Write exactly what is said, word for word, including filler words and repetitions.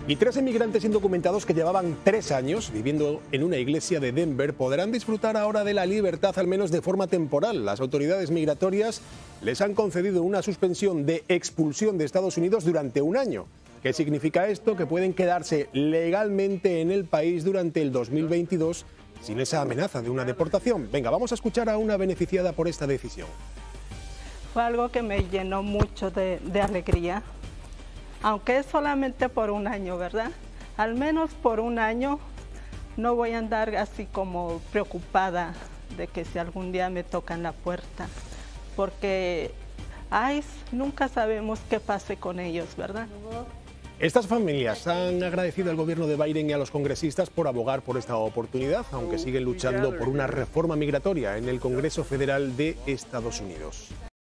Y tres inmigrantes indocumentados que llevaban tres años viviendo en una iglesia de Denver podrán disfrutar ahora de la libertad, al menos de forma temporal. Las autoridades migratorias les han concedido una suspensión de expulsión de Estados Unidos durante un año. ¿Qué significa esto? Que pueden quedarse legalmente en el país durante el dos mil veintidós sin esa amenaza de una deportación. Venga, vamos a escuchar a una beneficiada por esta decisión. Fue algo que me llenó mucho de, de alegría. Aunque es solamente por un año, ¿verdad? Al menos por un año no voy a andar así como preocupada de que si algún día me tocan la puerta, porque ay, nunca sabemos qué pase con ellos, ¿verdad? Estas familias han agradecido al gobierno de Biden y a los congresistas por abogar por esta oportunidad, aunque siguen luchando por una reforma migratoria en el Congreso Federal de Estados Unidos.